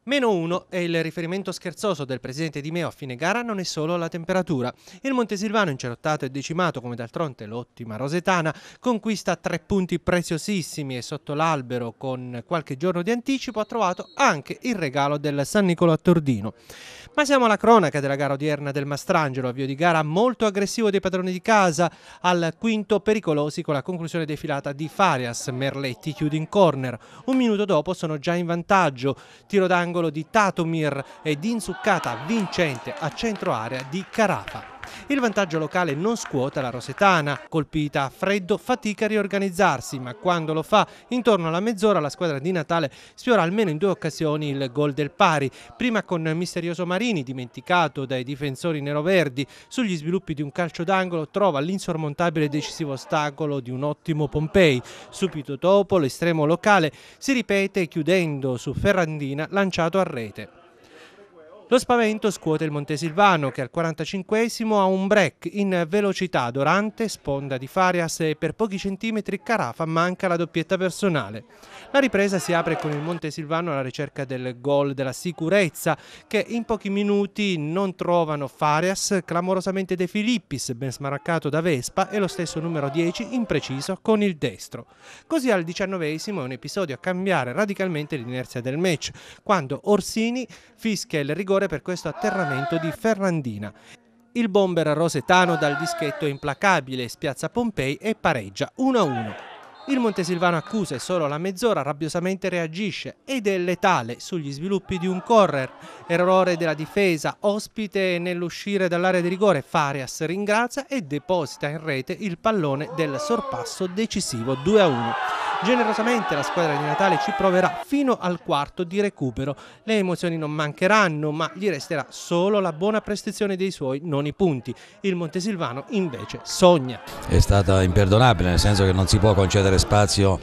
-1 è il riferimento scherzoso del presidente Di Meo a fine gara, non è solo la temperatura. Il Montesilvano, incerottato e decimato come d'altronde l'ottima Rosetana, conquista 3 punti preziosissimi e sotto l'albero con qualche giorno di anticipo ha trovato anche il regalo del San Nicolò a Tordino. Ma siamo alla cronaca della gara odierna del Mastrangelo, avvio di gara molto aggressivo dei padroni di casa, al quinto pericolosi con la conclusione defilata di Farias. Merletti chiude in corner, un minuto dopo sono già in vantaggio, tiro d'angolo di Tatomir e di insuccata vincente a centro area di Carafa. Il vantaggio locale non scuota la Rosetana, colpita a freddo fatica a riorganizzarsi, ma quando lo fa intorno alla mezz'ora la squadra di Natale sfiora almeno in 2 occasioni il gol del pari, prima con Misterioso Marini, dimenticato dai difensori neroverdi, sugli sviluppi di un calcio d'angolo trova l'insormontabile e decisivo ostacolo di un ottimo Pompei. Subito dopo l'estremo locale si ripete chiudendo su Ferrandina lanciato a rete. Lo spavento scuote il Montesilvano che al 45esimo ha un break in velocità. Dorante sponda di Farias e per pochi centimetri Carafa manca la doppietta personale. La ripresa si apre con il Montesilvano alla ricerca del gol della sicurezza che in pochi minuti non trovano Farias, clamorosamente De Filippis, ben smarcato da Vespa, e lo stesso numero 10 impreciso con il destro. Così al 19esimo è un episodio a cambiare radicalmente l'inerzia del match, quando Orsini fischia il rigore per questo atterramento di Ferrandina. Il bomber rosetano dal dischetto implacabile spiazza Pompei e pareggia 1-1. Il Montesilvano accusa e solo alla mezz'ora rabbiosamente reagisce ed è letale sugli sviluppi di un corner. Errore della difesa, ospite nell'uscire dall'area di rigore, Farias ringrazia e deposita in rete il pallone del sorpasso decisivo 2-1. Generosamente la squadra di Natale ci proverà fino al quarto di recupero. Le emozioni non mancheranno, ma gli resterà solo la buona prestazione dei suoi, non i punti. Il Montesilvano invece sogna. È stata imperdonabile, nel senso che non si può concedere spazio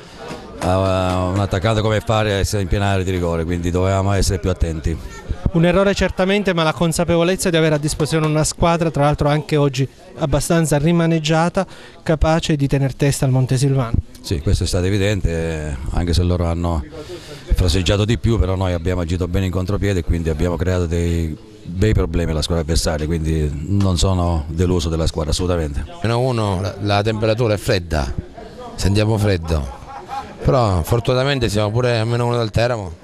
a un attaccante come Farias in piena area di rigore, quindi dovevamo essere più attenti. Un errore certamente, ma la consapevolezza di avere a disposizione una squadra, tra l'altro anche oggi abbastanza rimaneggiata, capace di tener testa al Montesilvano. Sì, questo è stato evidente, anche se loro hanno fraseggiato di più, però noi abbiamo agito bene in contropiede e quindi abbiamo creato dei bei problemi alla squadra avversaria, quindi non sono deluso della squadra assolutamente. -1, la temperatura è fredda, sentiamo freddo, però fortunatamente siamo pure a -1 dal Teramo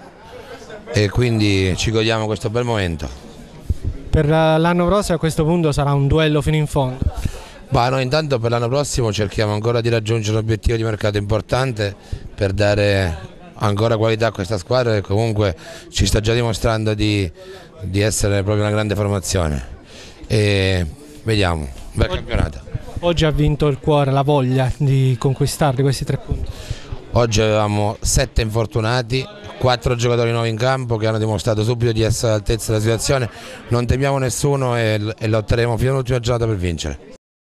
e quindi ci godiamo questo bel momento. Per l'anno prossimo a questo punto sarà un duello fino in fondo. Noi intanto per l'anno prossimo cerchiamo ancora di raggiungere un obiettivo di mercato importante per dare ancora qualità a questa squadra che comunque ci sta già dimostrando di essere proprio una grande formazione. E vediamo, bel campionato. Oggi ha vinto il cuore, la voglia di conquistarli questi 3 punti. Oggi avevamo 7 infortunati, 4 giocatori nuovi in campo che hanno dimostrato subito di essere all'altezza della situazione. Non temiamo nessuno e lotteremo fino all'ultima giornata per vincere.